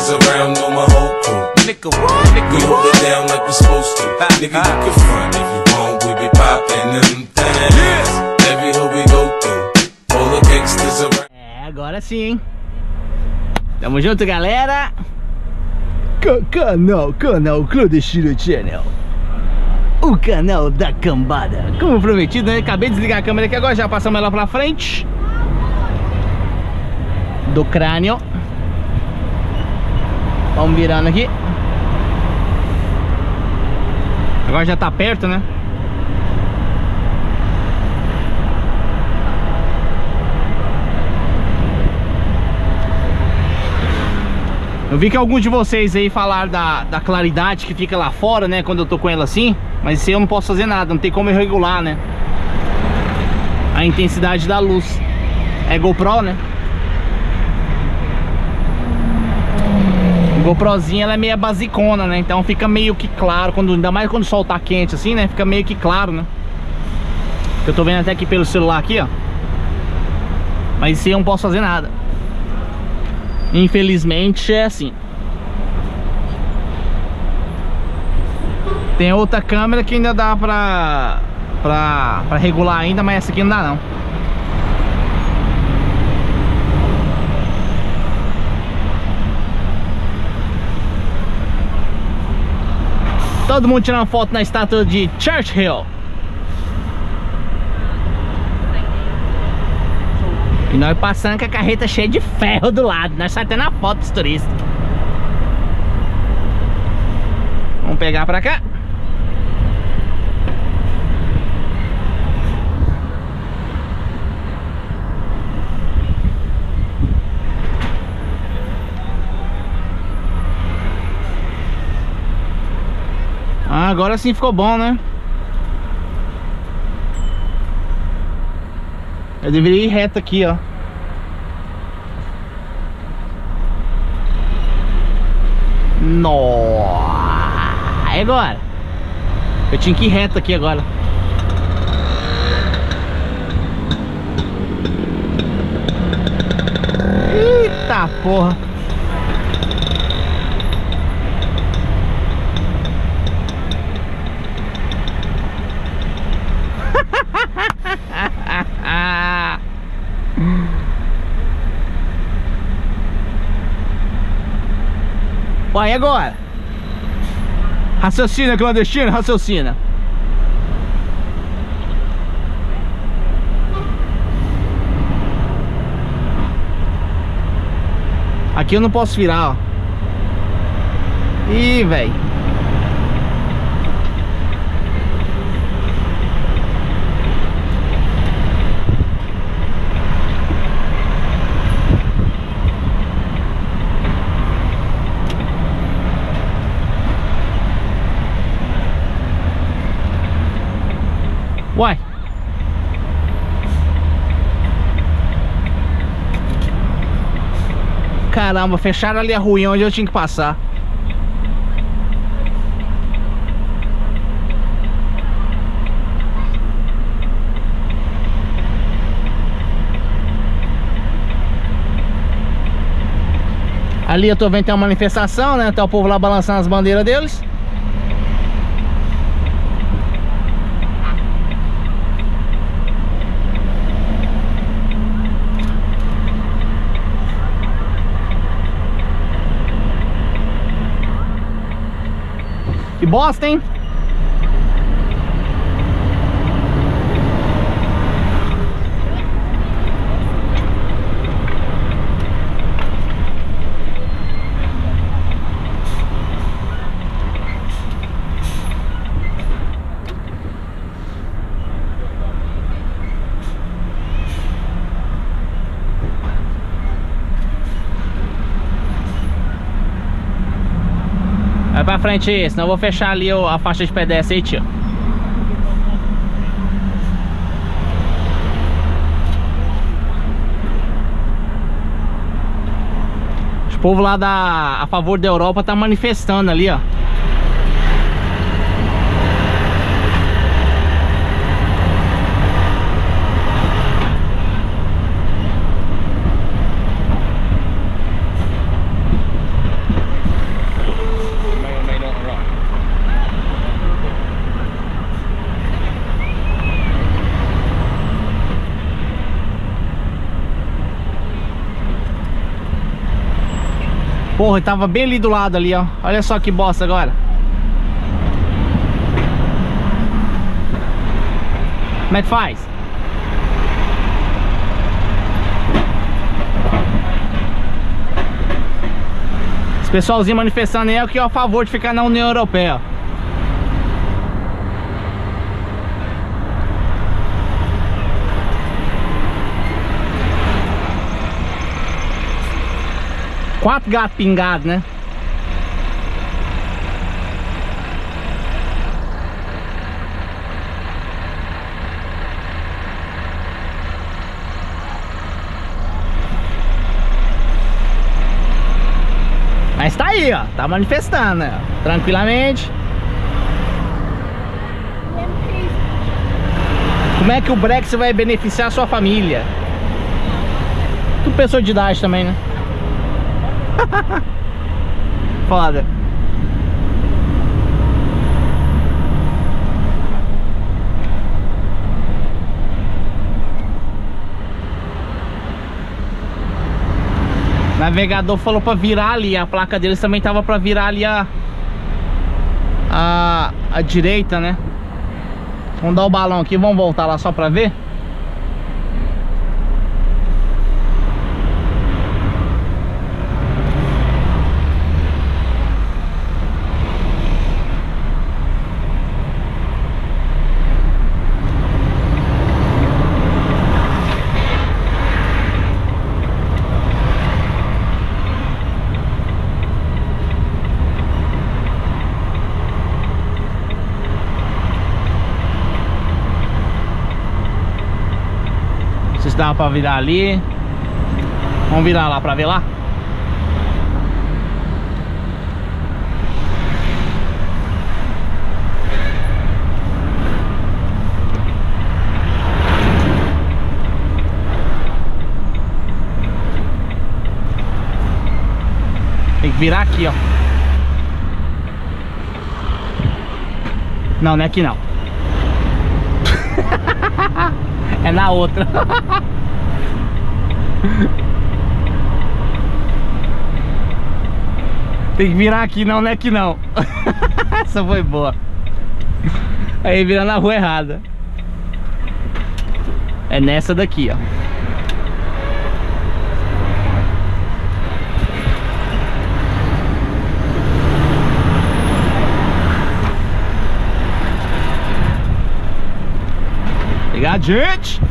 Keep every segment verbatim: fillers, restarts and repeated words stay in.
gangsters around, know my whole crew. Nigga, what? Nigga, we hold it down like we supposed to. Nigga, you can front if you want, we be poppin' them things. Every hood we go through, all the gangsters around. É, agora sim, hein? Tamo junto, galera. C canal, canal Clandestino Channel. O canal da cambada. Como prometido, né? Acabei de desligar a câmera aqui agora, já passamos ela pra frente do crânio. Vamos virando aqui. Agora já tá perto, né? Eu vi que alguns de vocês aí falaram da, da claridade que fica lá fora, né? Quando eu tô com ela assim. Mas isso aí eu não posso fazer nada, não tem como eu regular, né? A intensidade da luz. É GoPro, né? A GoProzinha, ela é meio basicona, né? Então fica meio que claro, quando, ainda mais quando o sol tá quente assim, né? Fica meio que claro, né? Eu tô vendo até aqui pelo celular aqui, ó. Mas isso aí eu não posso fazer nada. Infelizmente é assim. Tem outra câmera que ainda dá pra, pra, pra regular ainda, mas essa aqui não dá não. Todo mundo tirando foto na estátua de Churchill. E nós passando com a carreta cheia de ferro do lado. Nós só tendo a foto dos turistas. Vamos pegar pra cá. Ah, agora sim ficou bom, né? Eu deveria ir reto aqui, ó. Nossa! E agora? Eu tinha que ir reto aqui agora. Eita porra! Vai agora. Raciocina, clandestino, raciocina. Aqui eu não posso virar, ó. Ih, velho. Uai. Caramba, fecharam ali a rua onde eu tinha que passar. Ali eu tô vendo que tem uma manifestação, né? Tá o povo lá balançando as bandeiras deles. Que bosta, hein? Vai pra frente aí, senão eu vou fechar ali a faixa de pedestre aí, tio. Os povos lá da, a favor da Europa tá manifestando ali, ó. Porra, tava bem ali do lado ali, ó. Olha só que bosta agora. Como é que faz? Esse pessoalzinho manifestando aí é o que é a favor de ficar na União Europeia. Quatro gatos pingados, né? Mas tá aí, ó. Tá manifestando, né? Tranquilamente. Como é que o Brexit vai beneficiar a sua família? Tudo pessoa de idade também, né? Foda. O navegador falou pra virar ali. A placa deles também tava pra virar ali a a, a direita, né? Vamos dar o balão aqui, vamos voltar lá só pra ver. Se dá pra virar ali. Vamos virar lá pra ver lá. Tem que virar aqui, ó. Não, não é aqui não. É na outra. Tem que virar aqui, não, não é aqui não. Essa foi boa. Aí vira na rua errada. É nessa daqui, ó. Obrigado, gente.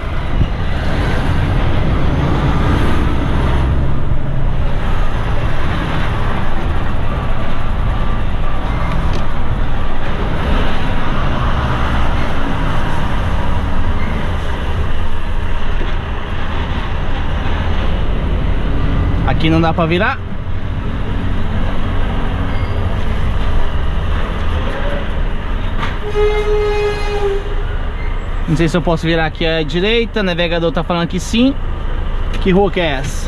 Aqui não dá pra virar. Não sei se eu posso virar aqui à direita. O navegador tá falando que sim. Que rua que é essa?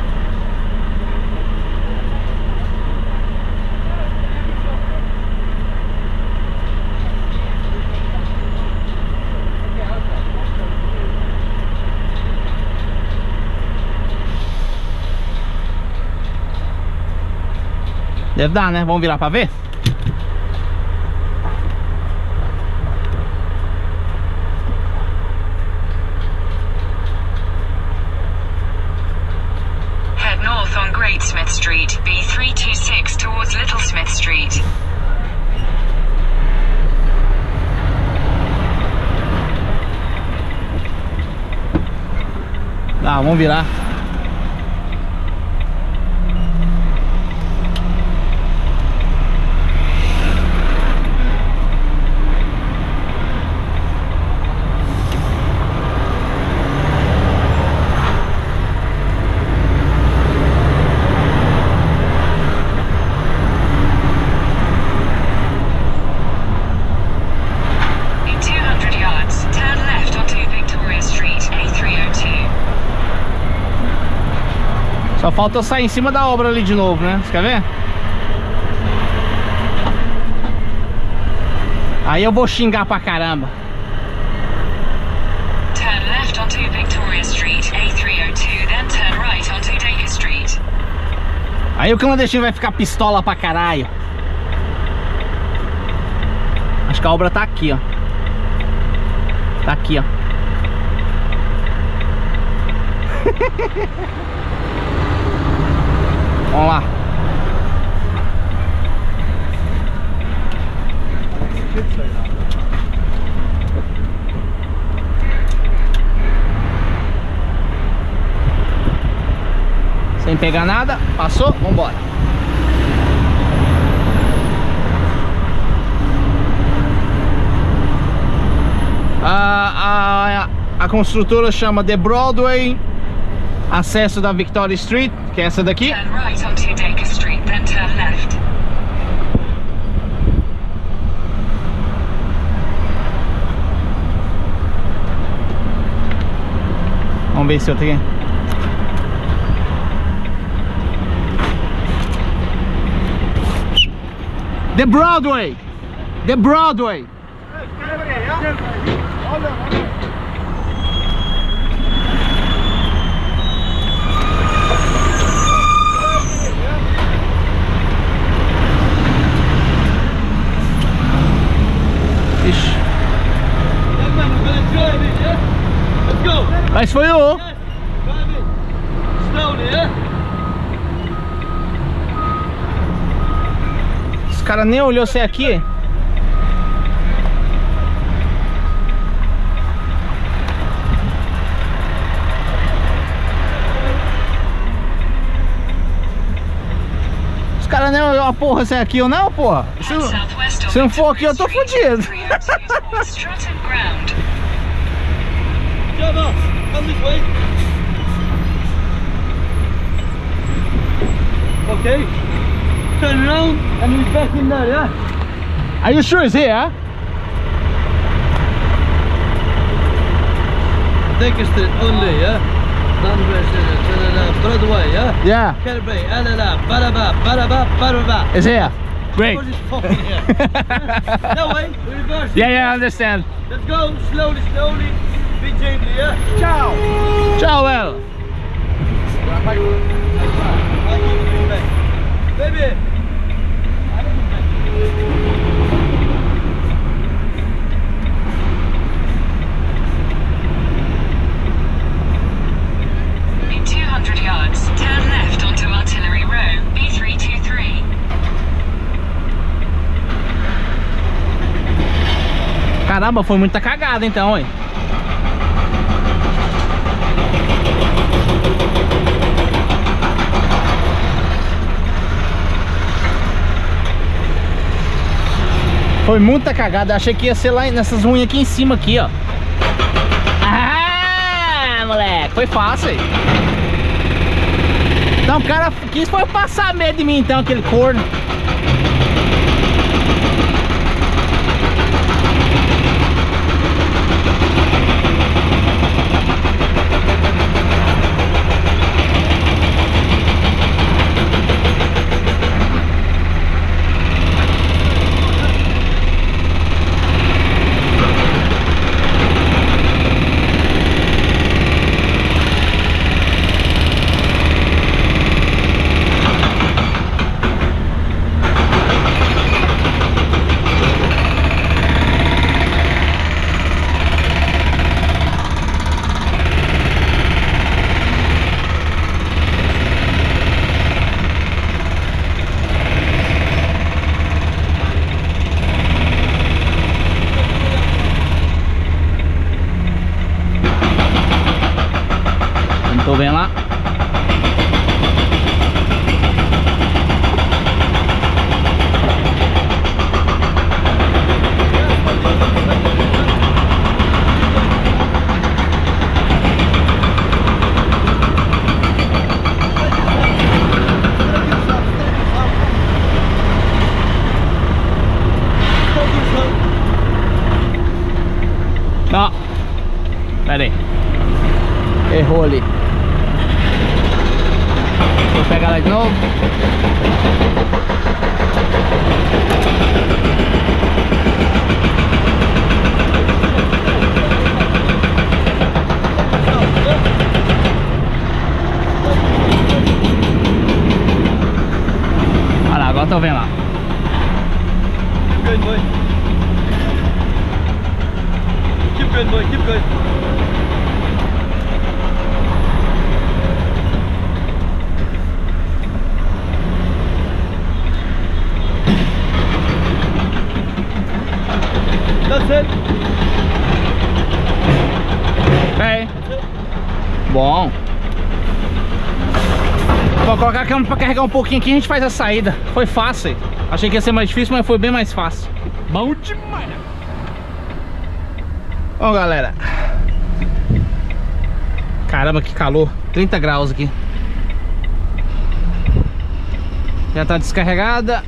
Deve dar, né? Vamos virar pra ver? Head north on Great Smith Street, B three two six towards Little Smith Street. Tá, vamos virar. Só falta eu sair em cima da obra ali de novo, né? Você quer ver? Aí eu vou xingar pra caramba. Turn left onto Victoria Street, A three oh two, then turn right onto Dacre Street. Aí o clandestino vai ficar pistola pra caralho. Acho que a obra tá aqui, ó. Tá aqui, ó. Vamos lá. Sem pegar nada, passou, vambora. A, a, a construtora chama The Broadway, acesso da Victoria Street, que é essa daqui. Turn right onto Dacre Street, then turn left. Vamos ver se eu tenho. The Broadway! The Broadway! Ixi. Mas foi o... Os caras nem olhou se é aqui. Os caras nem olhou a porra se é aqui ou não, porra. Se, se não for aqui eu tô fudido. Okay, turn around and we're back in there, yeah? Are you sure it's here? Dacre Street only, yeah? Dunbury Street, Broadway, yeah? Yeah, Kelby, Alala, Baraba, Baraba, Baraba. it's here. Great. What is fucking here? No way, reverse. Yeah, yeah, I understand. Let's go, slowly, slowly, be gently, yeah? Ciao. Ciao, well. Baby! In two hundred yards, turn left onto Artillery Row, B three two three. Caramba, foi muita cagada então, hein? Foi muita cagada, achei que ia ser lá nessas unhas aqui em cima aqui, ó. Ah, moleque, foi fácil aí. Então o cara quis foi passar medo de mim então, aquele corno. Tô vendo lá. Não. Pera aí. Errou ali. Vou pegar ela de novo. tô vendo lá. Keep going, boy. Keep going, boy. Keep going. That's it. É. Bom. Vou colocar a câmera pra carregar um pouquinho aqui e a gente faz a saída. Foi fácil. Achei que ia ser mais difícil, mas foi bem mais fácil. Bom demais. Bom, galera. Caramba, que calor. trinta graus aqui. Já tá descarregada.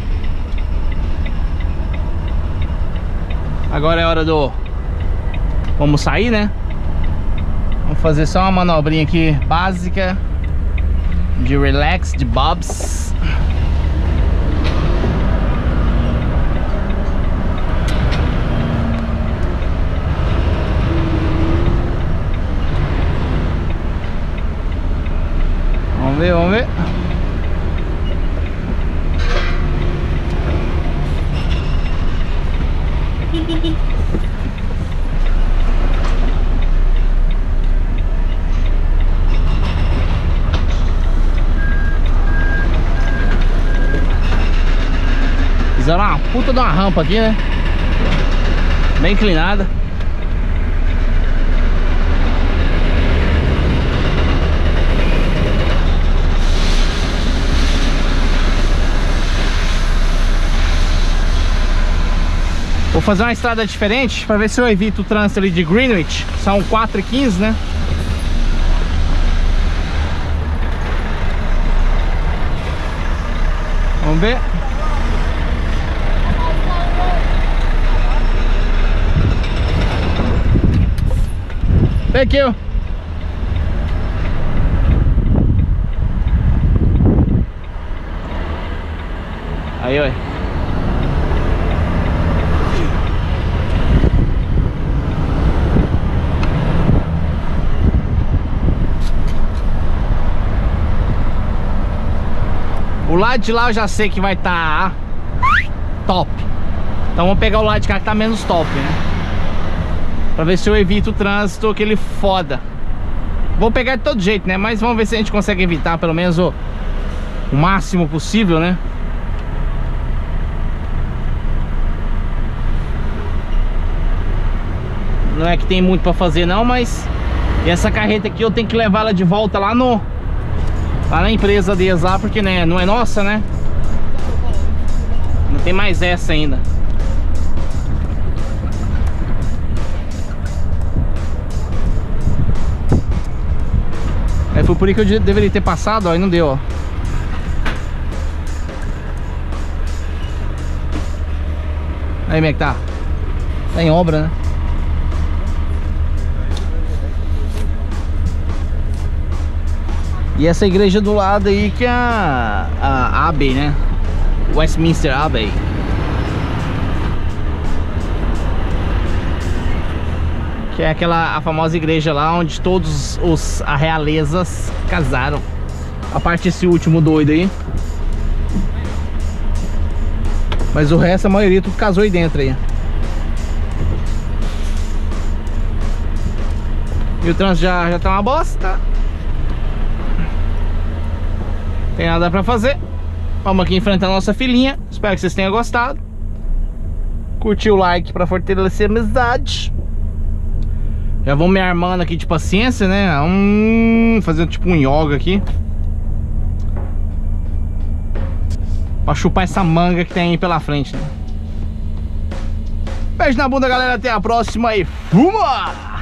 Agora é hora do... Vamos sair, né? Vamos fazer só uma manobrinha aqui básica de relax, de bobs. Vamos ver, vamos ver. Fizeram uma puta de uma rampa aqui, né? Bem inclinada. Vou fazer uma estrada diferente para ver se eu evito o trânsito ali de Greenwich. São quatro e quinze, né? Vamos ver. Thank you. Aí, oi. O lado de lá eu já sei que vai estar tá top. Então vamos pegar o lado de cá que tá menos top, né? Pra ver se eu evito o trânsito, aquele foda. Vou pegar de todo jeito, né? Mas vamos ver se a gente consegue evitar pelo menos o, o máximo possível, né? Não é que tem muito pra fazer não, mas... E essa carreta aqui eu tenho que levar ela de volta lá no... Lá na empresa deles lá, porque né, não é nossa, né? Não tem mais essa ainda. É, foi por isso que eu deveria ter passado, ó, e não deu, ó. Aí, como é que tá? Tá em obra, né? E essa igreja do lado aí que é a, a Abbey, né? Westminster Abbey. Que é aquela a famosa igreja lá onde todos os a realezas casaram. A parte desse último doido aí. Mas o resto, a maioria tudo casou aí dentro aí. E o trânsito já, já tá uma bosta. Tem nada pra fazer. Vamos aqui enfrentar a nossa filhinha. Espero que vocês tenham gostado. Curtir o like pra fortalecer a amizade. Já vou me armando aqui de paciência, né? Hum, fazendo tipo um yoga aqui. Pra chupar essa manga que tem aí pela frente, né? Beijo na bunda, galera. Até a próxima e fuma!